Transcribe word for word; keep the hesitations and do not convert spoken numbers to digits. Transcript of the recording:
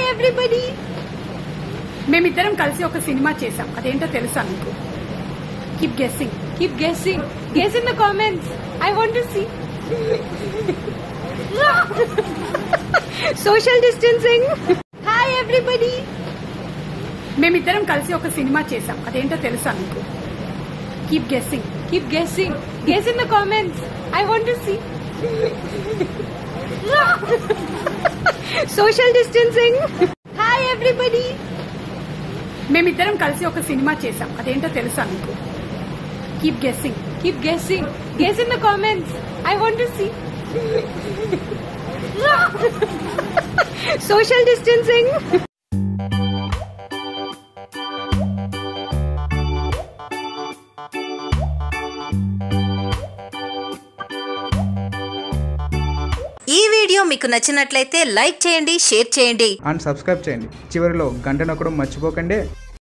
everybody. మేమిద్దరం కలిసి ఒక సినిమా చేసాం. అదేంటో తెలుసా మీకు? Keep guessing keep guessing guess in the comments. I want to see. Social distancing. Hi everybody. మేమిద్దరం కలిసి ఒక సినిమా చేసాం. అదేంటో తెలుసా మీకు? Keep guessing keep guessing guess in the comments. I want to see. Social distancing. Hi everybody. మేమిద్దరం కలిసి ఒక సినిమా చేసాం. అదేంటో తెలుసా మీకు? Keep guessing keep guessing guess in the comments. I want to see. Social distancing. ఈ video మీకు నచ్చినట్లయితే లైక్ చేయండి, షేర్ చేయండి అండ్ సబ్స్క్రైబ్ చేయండి. చివరిలో గంట నొక్కడం మర్చిపోకండి.